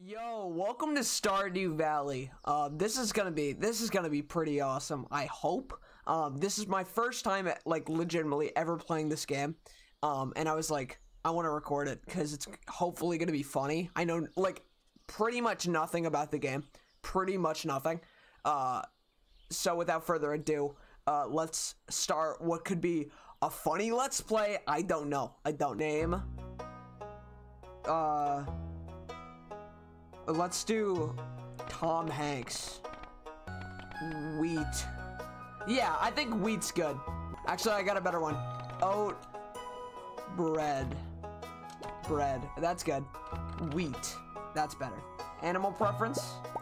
Yo, welcome to Stardew Valley. This is gonna be pretty awesome, I hope. This is my first time legitimately ever playing this game. And I was like, I want to record it because it's hopefully gonna be funny. I know pretty much nothing about the game. Pretty much nothing. So without further ado, let's start what could be a funny let's play. I don't know. Name. Let's do Tom Hanks. Wheat. Yeah, I think wheat's good. Actually, I got a better one. Oat. Bread. That's good. Wheat. That's better. Animal preference.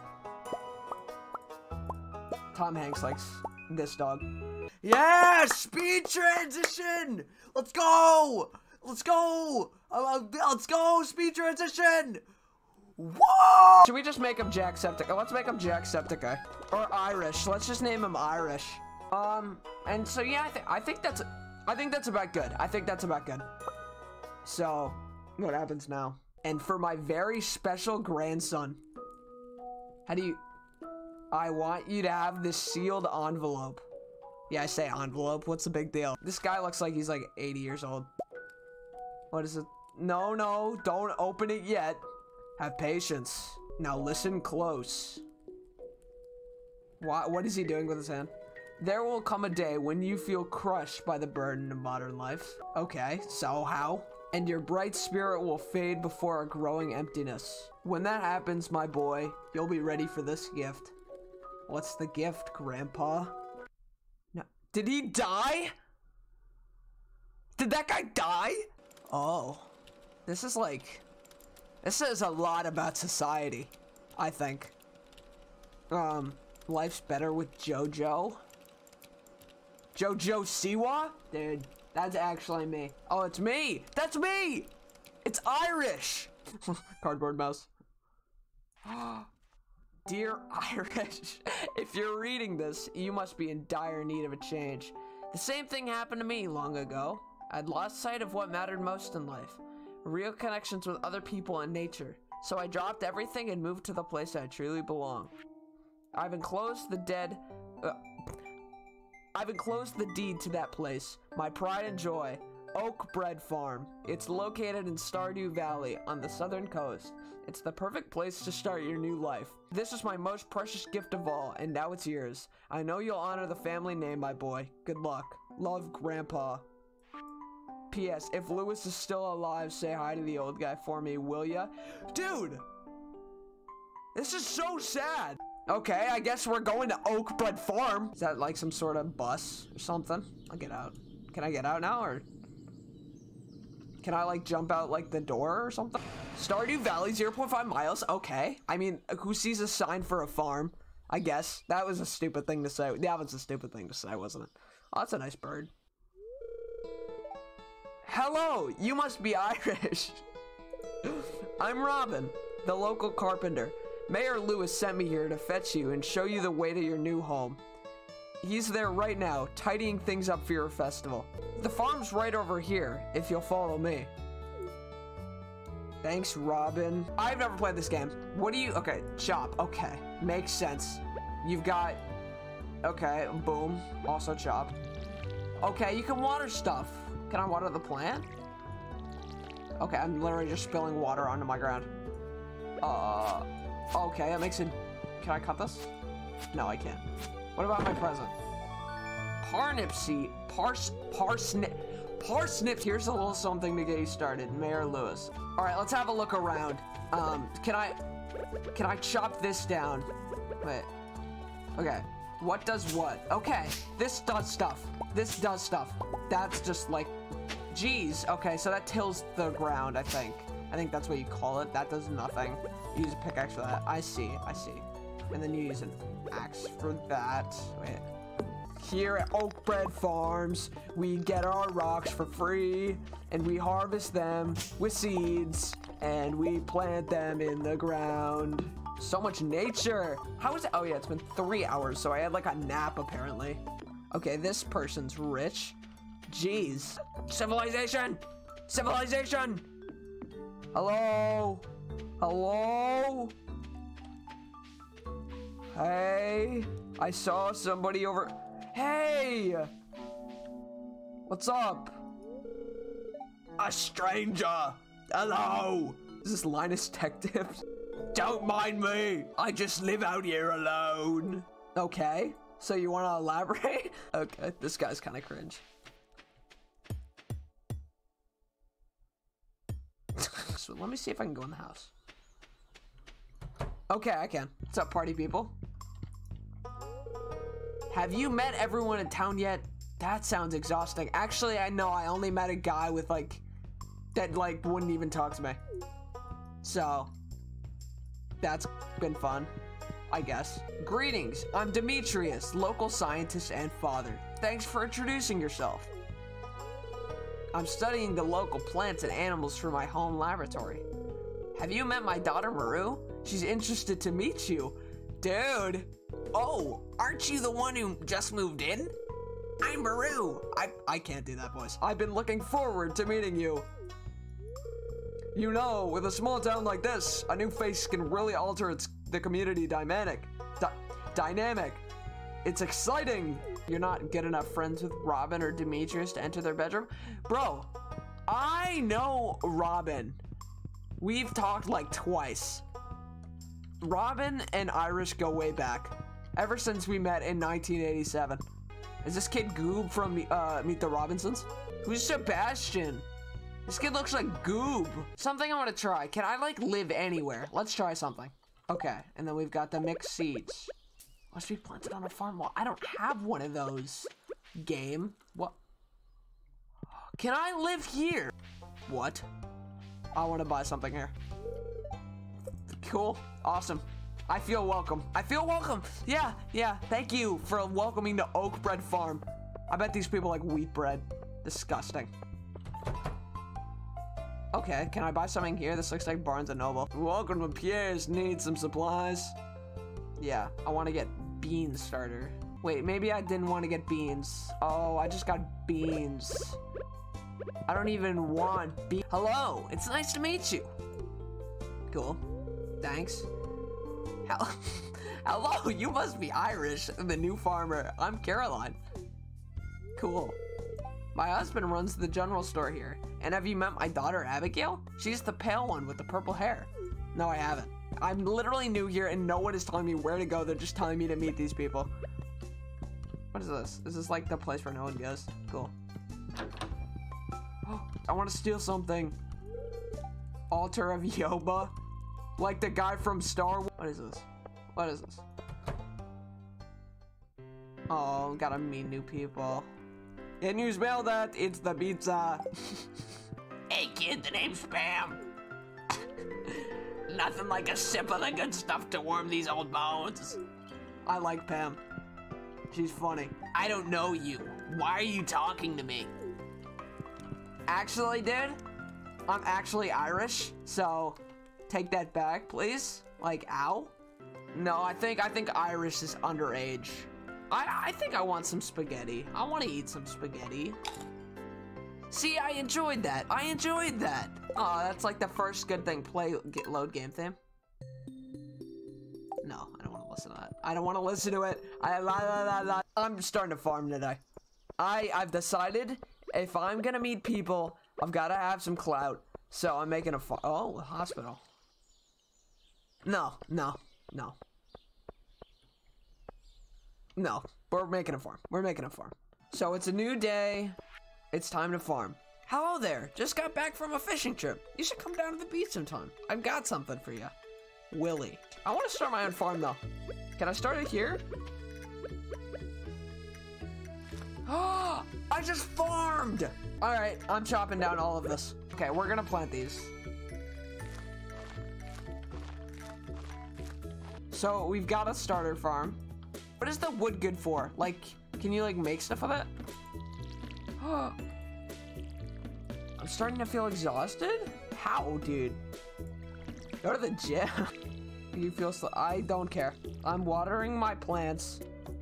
Tom Hanks likes this dog. Yeah! Speed transition! Let's go! Let's go! Let's go! Speed transition! Whoa! Should we just make him Jacksepticeye? Let's make him Jacksepticeye. Or Irish. Let's just name him Irish. And so yeah, I think that's about good. I think that's about good. So, what happens now? And for my very special grandson, I want you to have this sealed envelope. Yeah, I say envelope. What's the big deal? This guy looks like he's like 80 years old. What is it? No, don't open it yet. Have patience. Now listen close. What is he doing with his hand? There will come a day when you feel crushed by the burden of modern life. Okay, so how? And your bright spirit will fade before a growing emptiness. When that happens, my boy, you'll be ready for this gift. What's the gift, Grandpa? No. Did he die? Did that guy die? Oh. This says a lot about society, I think. Life's better with JoJo. JoJo Siwa? Dude, that's actually me. Oh, it's me! That's me! It's Irish! Cardboard mouse. Dear Irish, if you're reading this, you must be in dire need of a change. The same thing happened to me long ago. I'd lost sight of what mattered most in life. Real connections with other people and nature. So I dropped everything and moved to the place I truly belong. I've enclosed the deed to that place, my pride and joy, Oak Bread Farm. It's located in Stardew Valley on the southern coast. It's the perfect place to start your new life. This is my most precious gift of all, and now it's yours. I know you'll honor the family name, my boy. Good luck. Love, Grandpa. P.S. If Lewis is still alive, say hi to the old guy for me, will ya? Dude! This is so sad! Okay, I guess we're going to Oak Bread Farm. Is that like some sort of bus or something? I'll get out. Can I get out now, or? Can I like jump out like the door or something? Stardew Valley, 0.5 miles, okay. I mean, who sees a sign for a farm? I guess. That was a stupid thing to say. That was a stupid thing to say, wasn't it? Oh, that's a nice bird. Hello, you must be Irish. I'm Robin, the local carpenter. Mayor Lewis sent me here to fetch you and show you the way to your new home. He's there right now, tidying things up for your festival. The farm's right over here, if you'll follow me. Thanks, Robin. I've never played this game. What do you... Okay, chop. Okay, makes sense. You've got... Okay, boom. Also chop. Okay, you can water stuff. Can I water the plant? Okay, I'm literally just spilling water onto my ground. Okay, that makes it... Can I cut this? No, I can't. What about my present? Parsnip seed. Parsnips. Here's a little something to get you started. Mayor Lewis. All right, let's have a look around. Can I chop this down? Wait. Okay. What does what? Okay, this does stuff. This does stuff. That's just like, geez. Okay, so that tills the ground, I think. I think that's what you call it. That does nothing. You use a pickaxe for that. I see. And then you use an axe for that. Wait. Here at Oak Bread Farms, we get our rocks for free, and we harvest them with seeds, and we plant them in the ground. So much nature. How is it? Oh yeah, it's been 3 hours, so I had like a nap apparently. Okay, this person's rich. Jeez. Civilization! Civilization! Hello? Hello? Hey, I saw somebody over. Hey! What's up? A stranger. Hello. Is this Linus Tech Tips? Don't mind me. I just live out here alone. Okay. So you want to elaborate? Okay. This guy's kind of cringe. So let me see if I can go in the house. Okay, I can. What's up, party people? Have you met everyone in town yet? That sounds exhausting. Actually, I know I only met a guy with like, that like wouldn't even talk to me. So, that's been fun, I guess. Greetings, I'm Demetrius, local scientist and father. Thanks for introducing yourself. I'm studying the local plants and animals for my home laboratory. Have you met my daughter, Maru? She's interested to meet you. Dude. Oh, aren't you the one who just moved in? I'm Maru. I can't do that voice. I've been looking forward to meeting you. You know, with a small town like this, a new face can really alter the community dynamic. It's exciting. You're not good enough friends with Robin or Demetrius to enter their bedroom? Bro, I know Robin. We've talked like twice. Robin and Irish go way back. Ever since we met in 1987. Is this kid Goob from Meet the Robinsons? Who's Sebastian? This kid looks like Goob. Something I want to try. Can I like live anywhere? Let's try something. Okay, and then we've got the mixed seeds. Must be planted on a farm wall. I don't have one of those. Game. What? Can I live here? What? I want to buy something here. Cool. Awesome. I feel welcome. I feel welcome. Yeah. Thank you for welcoming to Oak Bread Farm. I bet these people like wheat bread. Disgusting. Okay, can I buy something here? This looks like Barnes & Noble. Welcome to Pierre's. Need some supplies? Yeah, I want to get bean starter. Wait, maybe I didn't want to get beans. Oh, I just got beans. I don't even want beans. Hello, it's nice to meet you. Cool. Thanks. Hello, you must be Irish, the new farmer. I'm Caroline. Cool. My husband runs the general store here. And have you met my daughter, Abigail? She's the pale one with the purple hair. No, I haven't. I'm literally new here and no one is telling me where to go. They're just telling me to meet these people. What is this? Is this like the place where no one goes? Cool. Oh, I want to steal something. Altar of Yoba? Like the guy from Star Wars? What is this? What is this? Oh, gotta meet new people. Can you smell that? It's the pizza. Hey kid, the name's Pam. Nothing like a sip of the good stuff to warm these old bones. I like Pam. She's funny. I don't know you. Why are you talking to me? Actually, dude, I'm actually Irish, so take that back, please. Like, ow. No, I think Irish is underage. I think I want some spaghetti. I want to eat some spaghetti. See, I enjoyed that. I enjoyed that. Oh, that's like the first good thing. Load game theme. No, I don't want to listen to that. I don't want to listen to it. I'm starting to farm today. I've decided if I'm gonna meet people, I've got to have some clout. So I'm making a a hospital. No. We're making a farm. We're making a farm. So it's a new day. It's time to farm. Hello there. Just got back from a fishing trip. You should come down to the beach sometime. I've got something for you. Willie. I want to start my own farm though. Can I start it here? Oh, I just farmed. All right, I'm chopping down all of this. Okay, we're gonna plant these. So we've got a starter farm. What is the wood good for? Like, can you like make stuff of it? I'm starting to feel exhausted. How, dude? Go to the gym. You feel slow? I don't care. I'm watering my plants.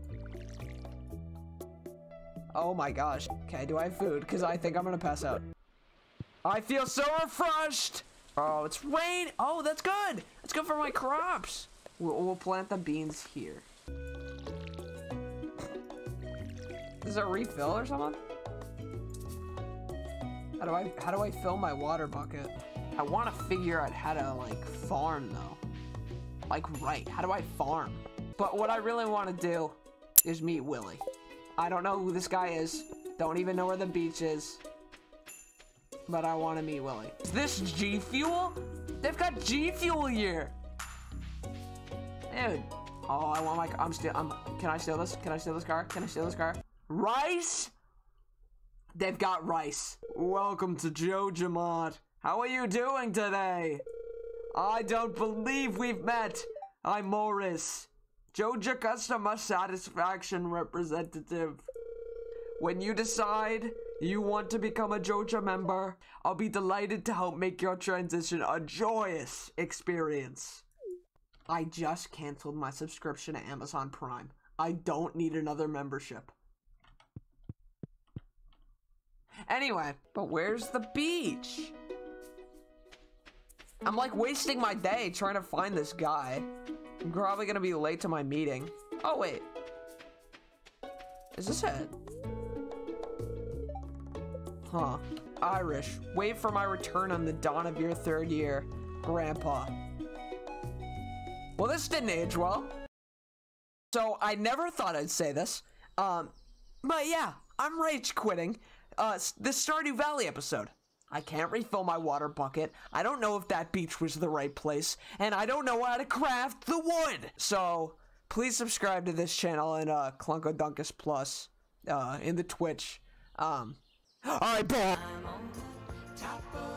Oh my gosh. Okay, do I have food? Because I think I'm gonna pass out. I feel so refreshed. Oh, it's rain. Oh, that's good. That's good for my crops. We'll plant the beans here. Is it a refill or something? How do I fill my water bucket? I want to figure out how to like farm though. Like how do I farm? But what I really want to do is meet Willie. I don't know who this guy is. Don't even know where the beach is. But I want to meet Willie. Is this G Fuel? They've got G Fuel here. Dude. Oh, I want my, can I steal this? Can I steal this car? Can I steal this car? Rice? They've got rice. Welcome to JojaMod. How are you doing today? I don't believe we've met. I'm Morris, Joja Customer Satisfaction Representative. When you decide you want to become a Joja member, I'll be delighted to help make your transition a joyous experience. I just canceled my subscription to Amazon Prime. I don't need another membership. Anyway, but where's the beach? I'm like wasting my day trying to find this guy. I'm probably gonna be late to my meeting. Oh wait. Is this it? Huh. Irish. Wait for my return on the dawn of your 3rd year. Grandpa. Well, this didn't age well. So I never thought I'd say this. But yeah, I'm rage quitting this Stardew Valley episode. I can't refill my water bucket. I don't know if that beach was the right place, and I don't know how to craft the wood. So please subscribe to this channel and Clunkadunkus Plus in the Twitch. All right, bye.